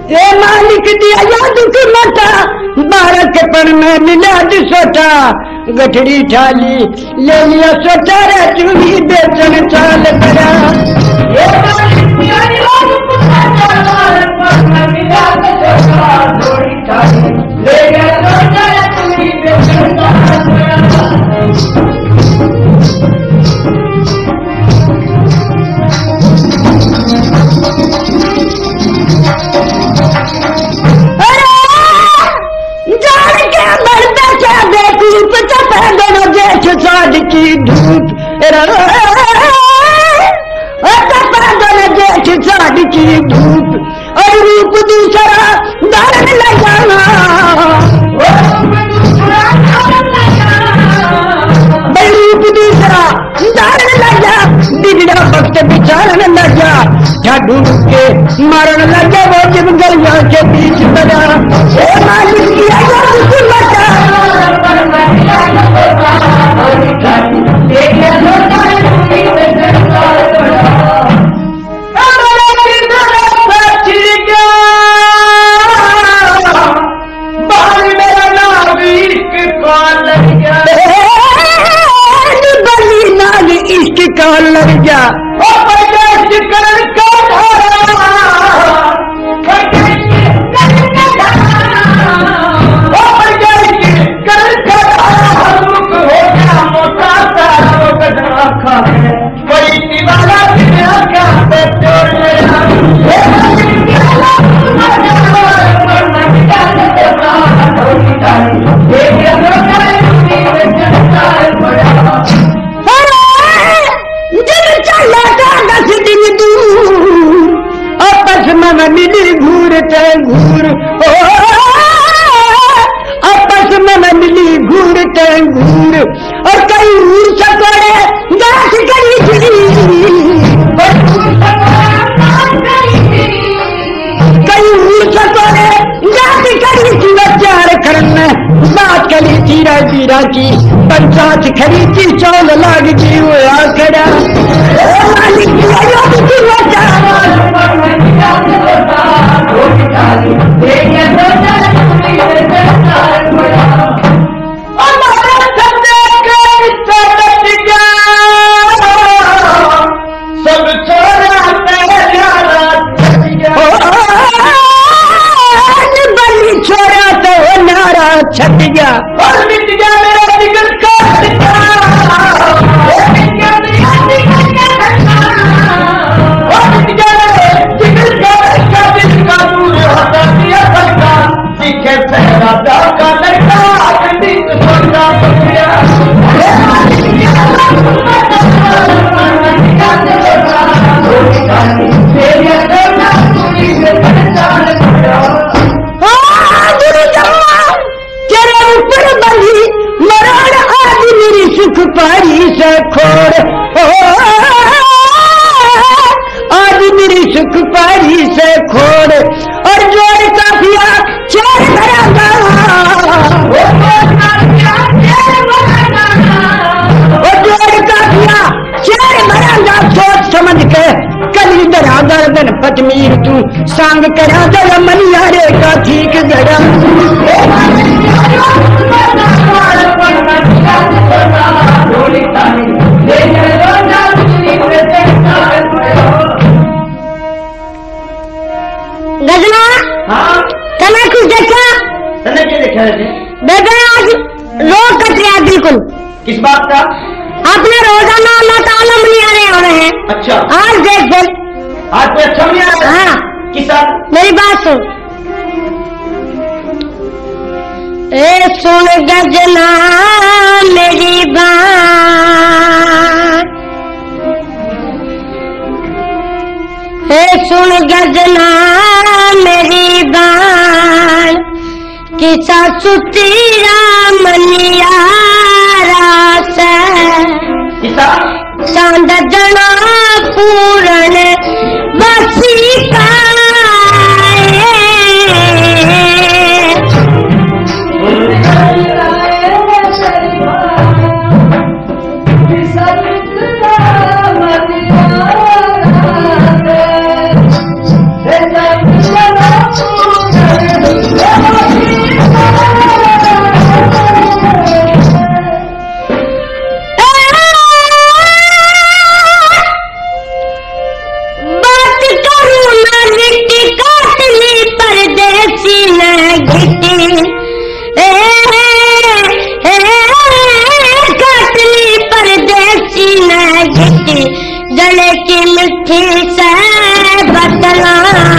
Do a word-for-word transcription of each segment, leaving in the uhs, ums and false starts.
ए मालिक दिया याद की मटा बारह के पर में मिला सोटा गठड़ी ठाली ले लिया सोटा रे चूड़ी बेचन चाल करा ए मालिक दिया याद की मटा बारह पर में मिला सोटा गठड़ी ठाली ले लिया सोटा रे चूड़ी बेचन चाल करा। की धूप जेठ साढ़ की धूप और रूप दूसरा धारण लगाना रूप दूसरा धारण लगा बिगड़ा वक्त बिचारण लगा झाड़ू के मारण लगा वो जब गलिया के बीच बना मालिक किया काल लग गया मिली घूर ते घूर ओ आपस में मिली घूर ते घूर और कई ऊर सकोड़े गाछ करी थी कई ऊर सकोड़े गाछ करी थी चार करने बात करी थी राजीरा की पंचायत खरी थी चौल लाग जी वो आखड़ा मालिक सब छोड़ा बली छोड़ा तो नारा छट गया और मिट गया मेरा जिगर का सुख पारी से खोड़ आज मेरी सुख पारी से खोड़ और जोड़ काफिया चेर भरागा और जोड़ काफिया चेर भरागा सोच समझ के कली दरागा दिन पटमीर तू सांग करा दर मनियारे का ठीक गड़ा गजना हाँ तने कुछ देखा तने क्या देखा है बेटा आज रोज कट रहा बिल्कुल किस बात का आपने रोजाना अल्लाह ताला मनियारे आ रहे हैं अच्छा आज देख देख आज कोई अच्छा नहीं आ रहा हाँ किस बात मेरी बात सुन ए सुन गजना मेरी बात ए सुन गजना मेरी बात किसा सुतीरा मनियारा से चांद जना पूरन बसी का Oh मिठी से बतला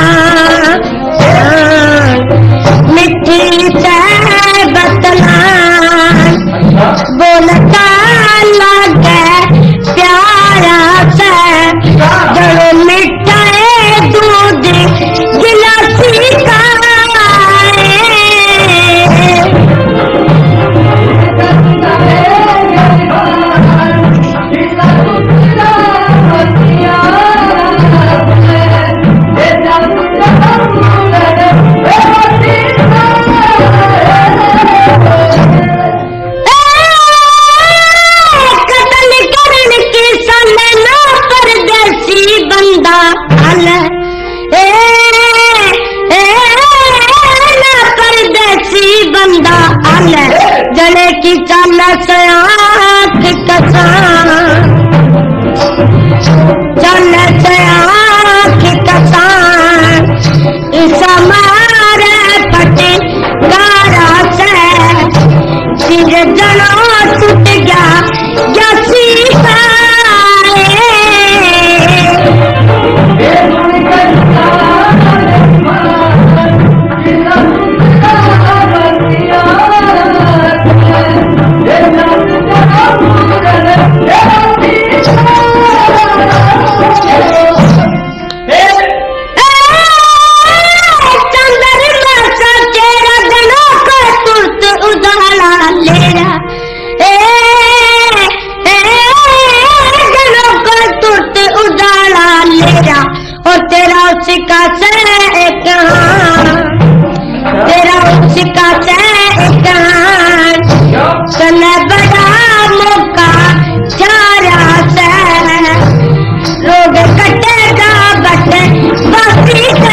मिठी से बतला बोलता लगे प्यारा से जड़ मिठा दूध गिलासी का जले की चाल से आँख कसान चाल से आँख कसान इस हमारे पटे गारा से सिर जनो टूट गया या सीखा और तेरा सिक्का से एक तेरा सिक्का से एक तने बड़ा मौका चारा से लोग कटेगा बटे बाकी का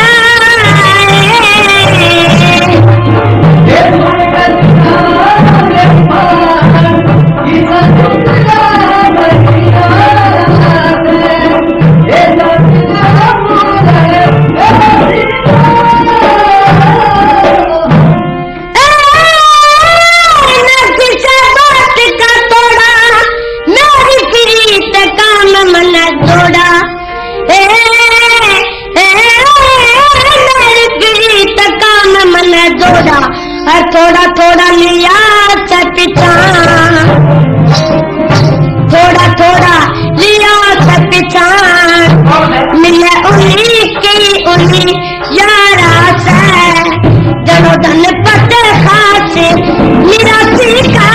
थोड़ा थोड़ा लिया सपिचा थोड़ा थोड़ा लिया सपिचा मिले उन्हीं की उन्हीं यारा से जनो धन पते खास मेरा सीखा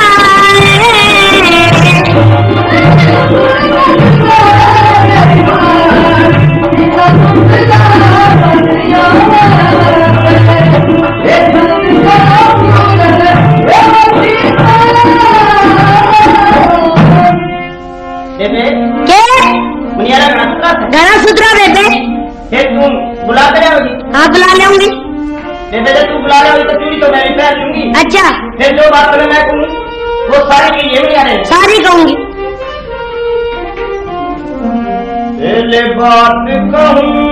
गला सूत्रा बेबे तुम बुला कर आओगी? हाँ बुला लेंगी। बेबे तू बुला रहे हो तो चूड़ी तो मैं भी पहन लूंगी। अच्छा फिर जो बात करें मैं कहूँ वो सारी की ये नहीं आ रही। सारी कहूंगी। पहले बात कहूँ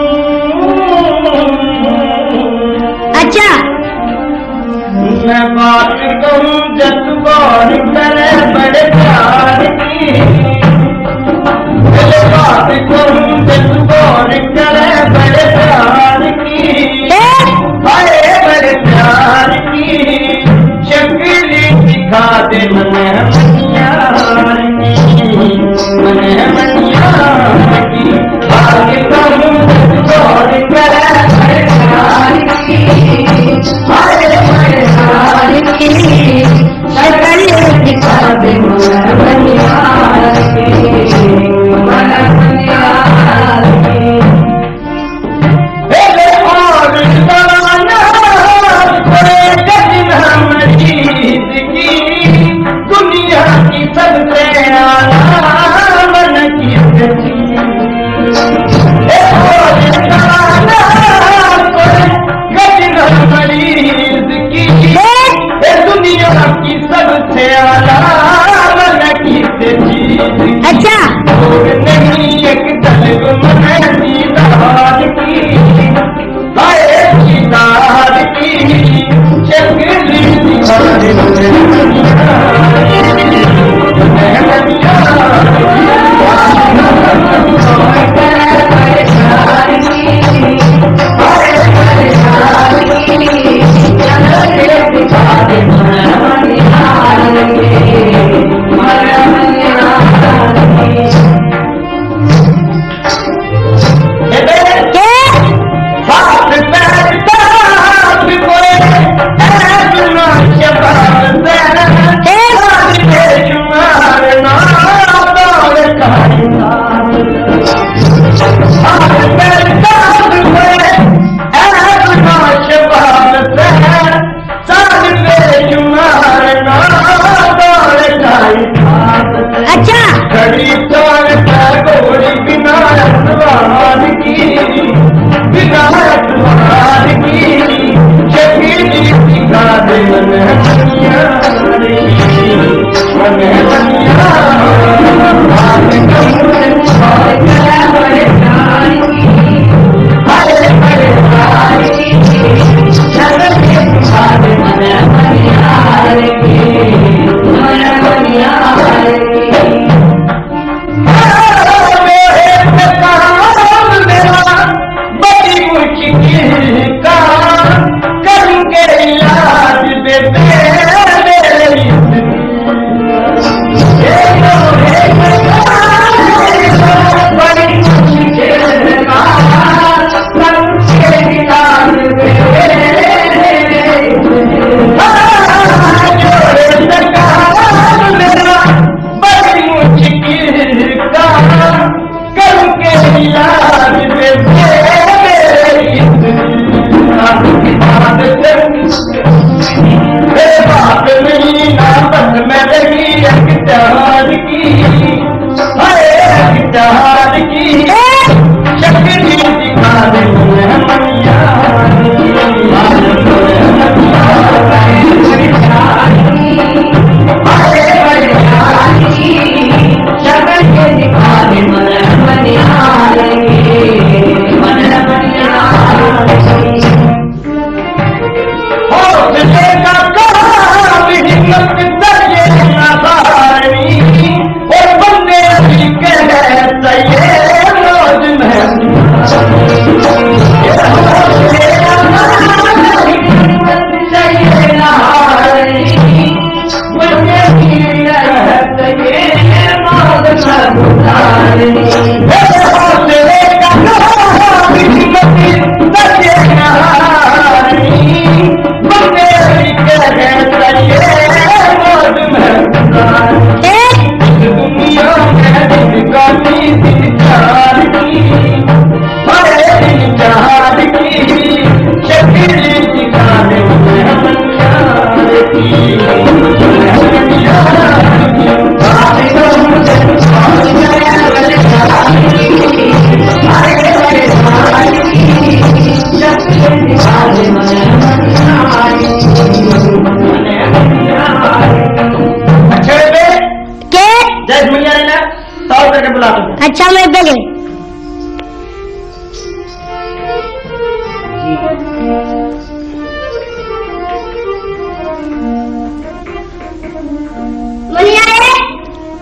अच्छा मैं बात कहूँ जब बार करे बड़े प्यार की पहले बात कहूँ जब बार करे बड़े प्यार की बड़े बड़े प्यार की शक्ल दिखा दे मन मनियार की मन मनियार की आगे कहूँ जब बार करे बड़े प्यार की बड़े बड़े प्यार की शक्ल दिखा दे मन मनियार की मन मनियार की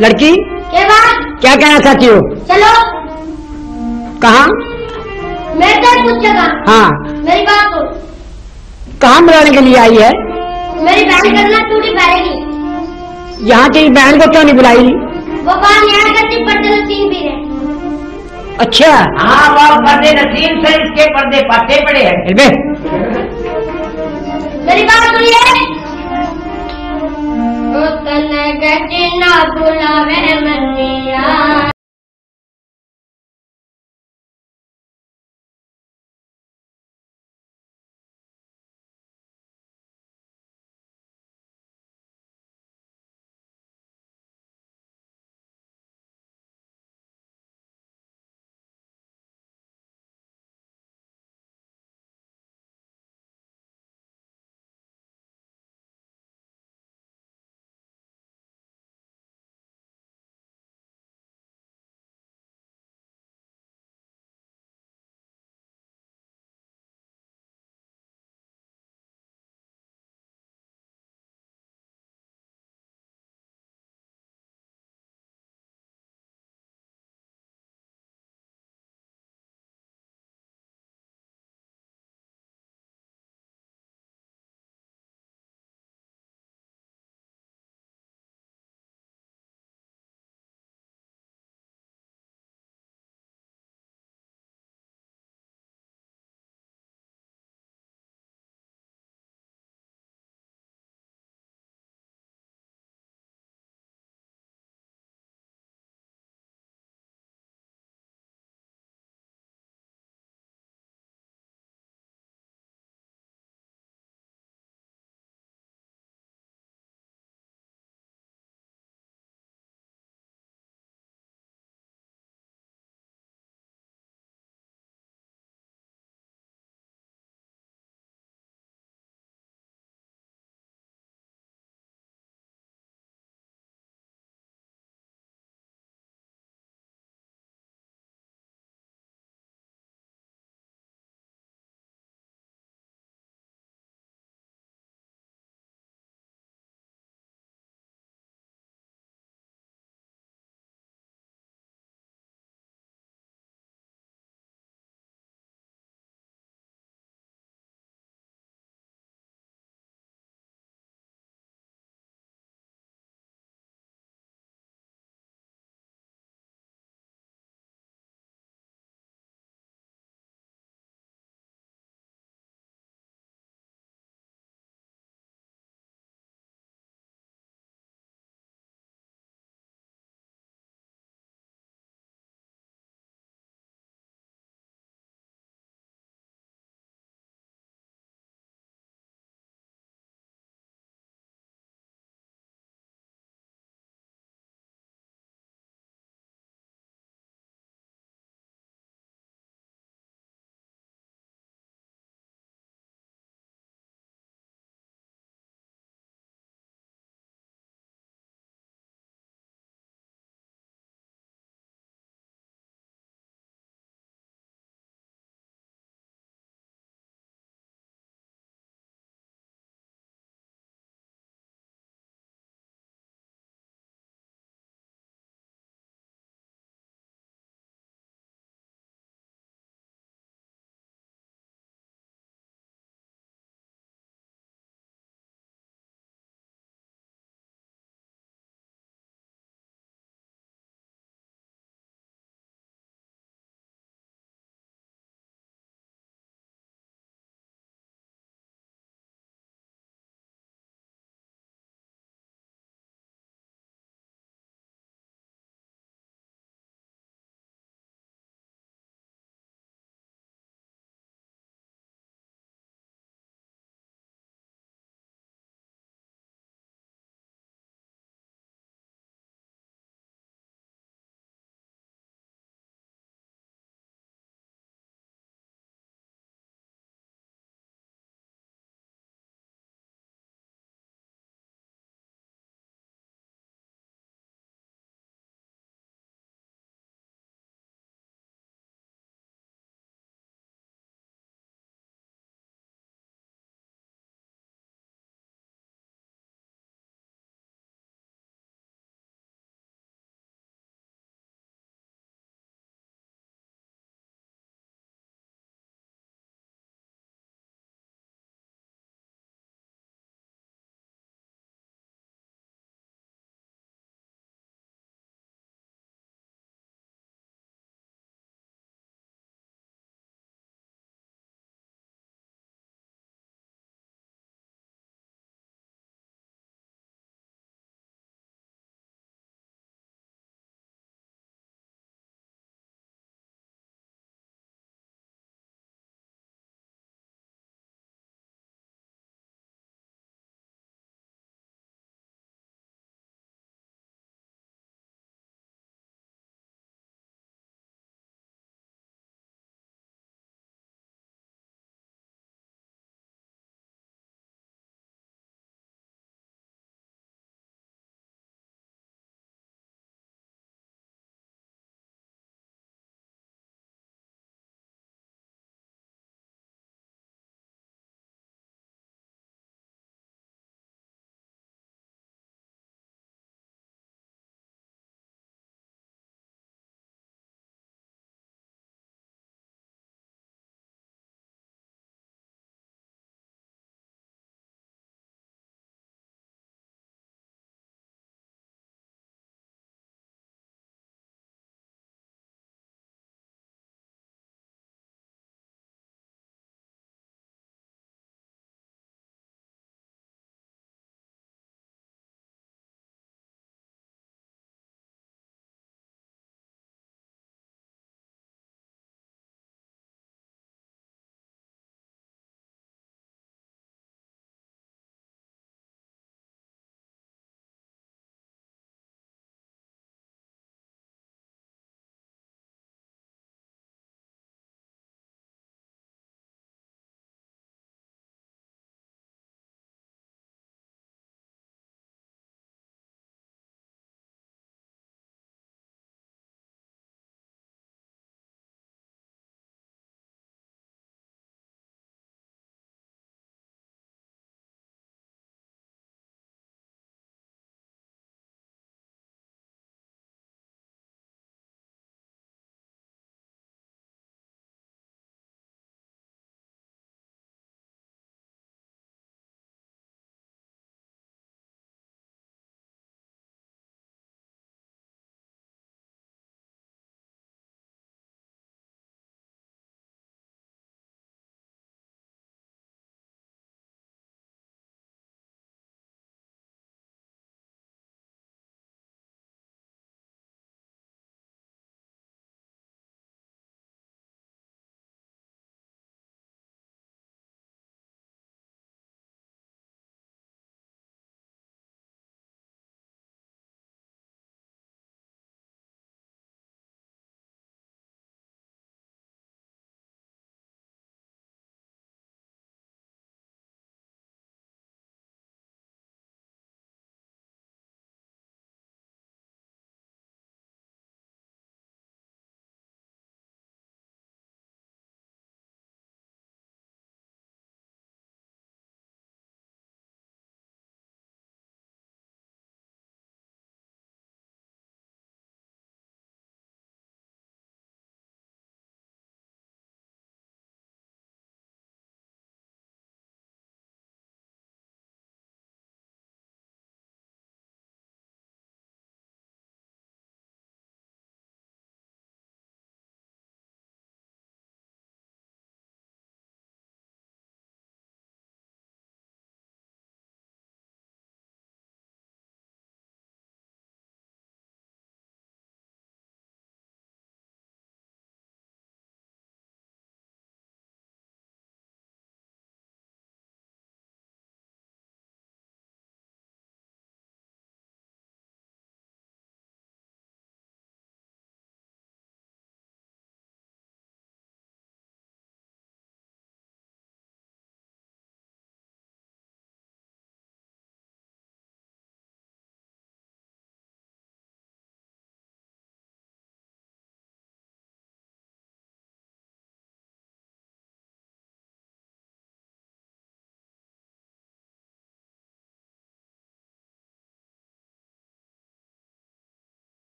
लड़की के बाद क्या कहना चाहती हो? चलो कहाँ? मेरे से पूछेगा। हाँ मेरी बात सुन। कहाँ बुलाने के लिए आई है? मेरी बहन करना टूटी पड़ेगी। यहाँ तेरी बहन को क्यों नहीं बुलाई? वो बात न्याय करती पर्दे नसीब भी है। अच्छा हाँ वो पर्दे नसीब से इसके पर्दे पट्टे पड़े हैं। बे मेरी बात सुनिए। ओ तन गजना बुलावे मनिया